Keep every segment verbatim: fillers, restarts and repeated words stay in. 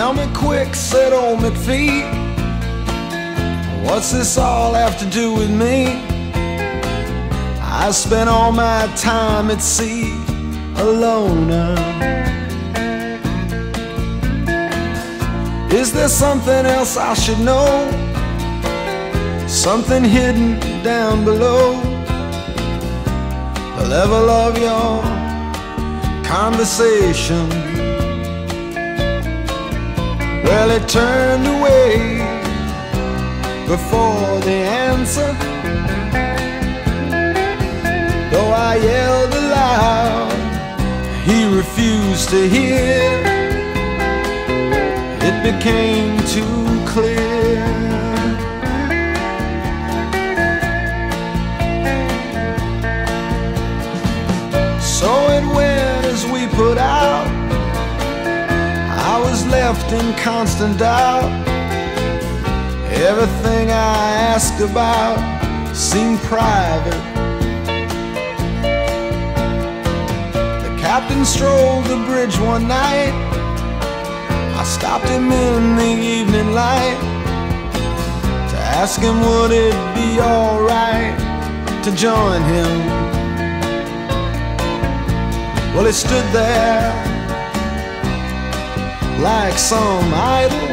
Tell me quick, said old McPhee, what's this all have to do with me? I spent all my time at sea, alone now. Is there something else I should know? Something hidden down below the level of your conversation? Well, it turned away before the answer. Though I yelled aloud, he refused to hear. It became too clear. So it went as we put out. I was left in constant doubt. Everything I asked about seemed private. The captain strolled the bridge one night. I stopped him in the evening light to ask him would it be alright to join him. Well, he stood there like some idol,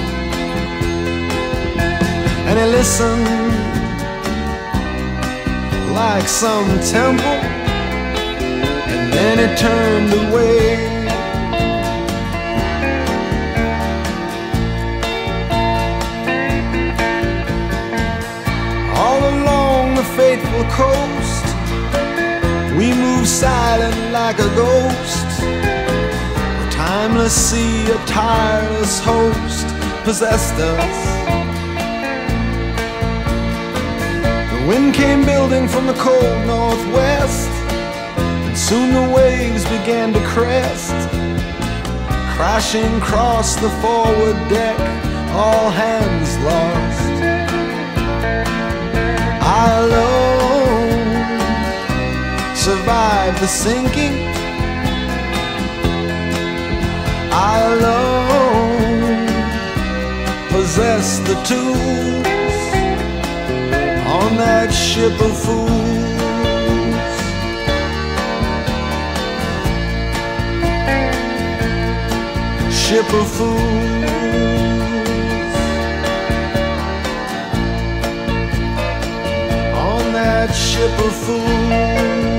and he listened like some temple, and then he turned away. All along the faithful coast, we moved silent like a ghost. The timeless sea, a tireless host, possessed us. The wind came building from the cold northwest, and soon the waves began to crest, crashing across the forward deck, all hands lost. I alone survived the sinking. I alone possessed the tools on that ship of fools. Ship of fools. On that ship of fools.